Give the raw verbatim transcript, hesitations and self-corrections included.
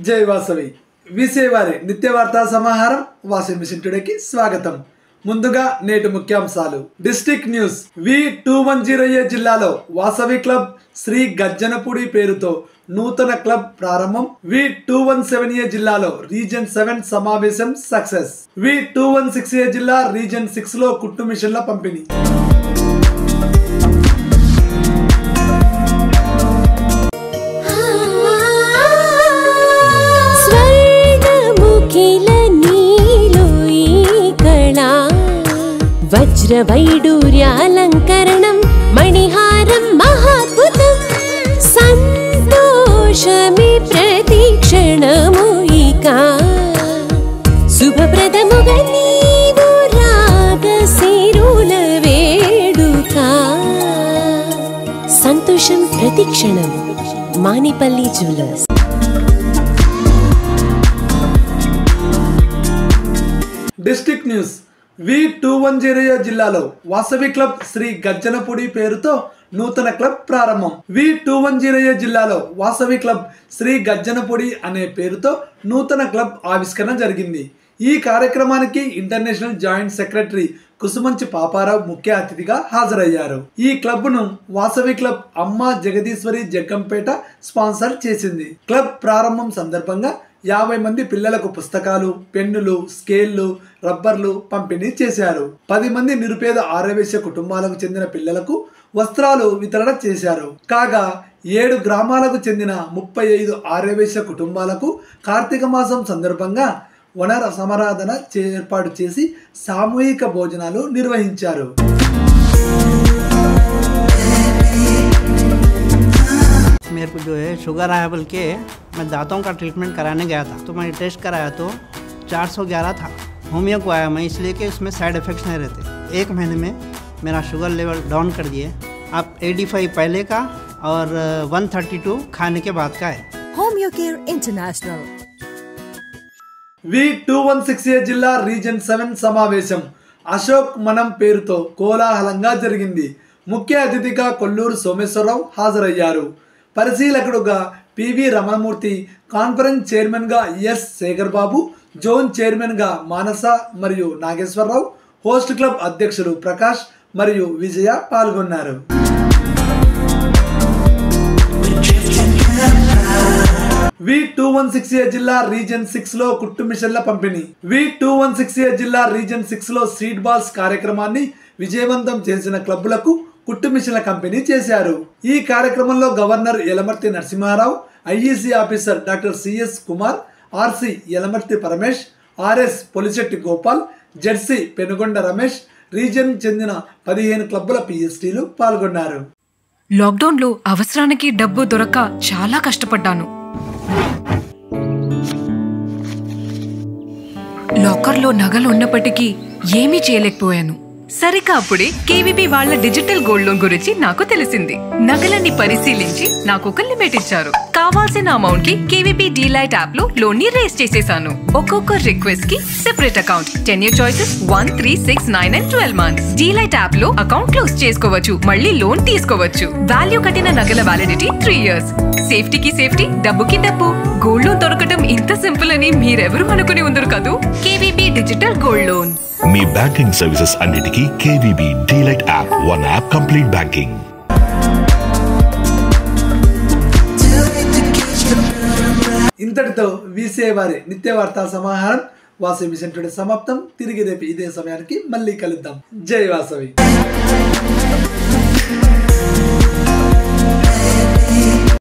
జై వాసవి విసేవారి నిత్య వార్తా సమాహారం వాసవి మిషన్ టుడేకి స్వాగతం. ముందుగా నేటి ముఖ్యాంశాలు. District news. V two one zero A జిల్లాలో వాసవి క్లబ్ శ్రీ గజ్జనపూడి పేరుతో నూతన క్లబ్ ప్రారంభం. V two one seven A జిల్లాలో రీజన్ సెవెన్ సమావేశం success. V two one six ఏ జిల్లా రీజన్ సిక్స్ లో కుట్టు మిషన్ల పంపిణీ. వజ్ర వైడూర్యాలంకరణం మణిహారం మహాద్భుతం సంతోషమే ప్రతిక్షణము ఇక శుభప్రదముగా నీవు రాగసిరుల వేడుక సంతోషం ప్రతిక్షణం. Manipalli jewellers. District news. V two one zero A జిల్లాలో వాసవి క్లబ్ శ్రీ గజ్జనపూడి పేరుతో నూతన క్లబ్ ప్రారంభం. V two one zero A జిల్లాలో వాసవి క్లబ్ శ్రీ గజ్జనపూడి అనే పేరుతో నూతన క్లబ్ ఆవిష్కరణ జరిగింది. ఈ కార్యక్రమానికి international joint secretary Kusumanchi Paparao ముఖ్య అతిథిగా హాజరయ్యారు. ఈ క్లబ్ ను వాసవి క్లబ్ అమ్మ జగదీశ్వరి జగ్గంపేట స్పాన్సర్ చేసింది. క్లబ్ ప్రారంభం సందర్భంగా యాభై మంది పిల్లలకు పుస్తకాలు, పెన్నులు, స్కేళ్లు, రబ్బర్లు పంపిణీ చేశారు. పది మంది నిరుపేద ఆర్యవేశ్య కుటుంబాలకు చెందిన పిల్లలకు వస్త్రాలు వితరణ చేశారు. కాగా ఏడు గ్రామాలకు చెందిన ముప్పై ఐదు ఆర్యవేశ్య కుటుంబాలకు కార్తీక మాసం సందర్భంగా వనర సమారాధన ఏర్పాటు చేసి సామూహిక భోజనాలు నిర్వహించారు. मेरे को जो है शुगर आया बोल के मैं दांतों का ट्रीटमेंट कराने गया था, तो मैंने टेस्ट कराया तो चार सौ ग्यारह था. होमियो को आया मैं इसलिए कि इसमें साइड इफ़ेक्ट्स नहीं रहते. एक महीने में मेरा शुगर लेवल डाउन कर दिए. अब पचासी पहले का और एक सौ बत्तीस खाने के बाद का है. Homeo care international. V two one six ఏ జిల్లా రీజన్ సెవెన్ సమావేశం అశోక్ మనం పేరుతో కోలాహలంగా జరిగింది. ముఖ్య అతిథిగా కొల్లూరు సోమేశ్వరరావు హాజరయ్యారు. పరిశీలకుడుగా పివి రమణమూర్తి, కాన్ఫరెన్స్ చైర్మన్ గా S Sekhar Babu, zone chairman గా మానస మరియు నాగేశ్వరరావు, హోస్ట్ క్లబ్ అధ్యక్షులు ప్రకాష్ మరియు విజయ పాల్గొన్నారు. వి టూ వన్ సిక్స్ ఏ జిల్లా రీజన్ సిక్స్ లో కుట్టు మిషన్ల పంపిణీ. వి టూ వన్ సిక్స్ ఏ జిల్లా రీజన్ సిక్స్ లో సీడ్ బాల్స్ కార్యక్రమాన్ని విజయవంతం చేసిన క్లబ్బులకు కుట్టు మిషన్ల కంపెనీ చేశారు. ఈ కార్యక్రమంలో governor Yalamarthi Narasimharao, IEC officer doctor C S Kumar, R C Yalamarthi Paramesh, R S Polisetti Gopal, Z C Penugonda Ramesh, region చెందిన పదిహేను క్లబ్బుల పిఎస్టీలు పాల్గొన్నారు. లాక్డౌన్లో అవసరానికి డబ్బు దొరక్క చాలా కష్టపడ్డాను. లాకర్లో నగలు ఉన్నప్పటికీ ఏమీ చేయలేకపోయాను. సరిగ్గా అప్పుడే కేవీబీ వాళ్ళ డిజిటల్ గోల్డ్ లోన్ గురించి నాకు తెలిసింది. నగలన్నీ పరిశీలించి నాకు ఒక లిమిట్ ఇచ్చారు. కావాల్సిన అమౌంట్ కి కేవీబీ డీలైట్ యాప్ లో లోన్ ని రేస్ చేసేసాను. ఒక్కొక్క రిక్వెస్ట్ కి separate account, ten year choices one three six nine and twelve months. Delight app లో అకౌంట్ క్లోజ్ చేసుకోవచ్చు, మళ్ళీ లోన్ తీసుకోవచ్చు. వాల్యూ కట్టిన నగల వ్యాలిడిటీ త్రీ ఇయర్స్. సేఫ్టీకి సేఫ్టీ, డబ్బుకి డబ్బు. గోల్డ్ లోన్ దొరకటం ఇంత సింపుల్ అని మీరెవరు అనుకుని ఉందరు కదూ. KVB digital gold loan. మీ బ్యాంకింగ్ సర్వీసెస్ అన్నిటికీ KVB delight app. One app complete banking. ఇంతటితో విసేవారి నిత్య వార్తా సమాహారం వాసవి మిషన్ టుడే సమాప్తం. తిరిగి రేపు ఇదే సమయానికి మళ్ళీ కలుద్దాం. జై వాసవి.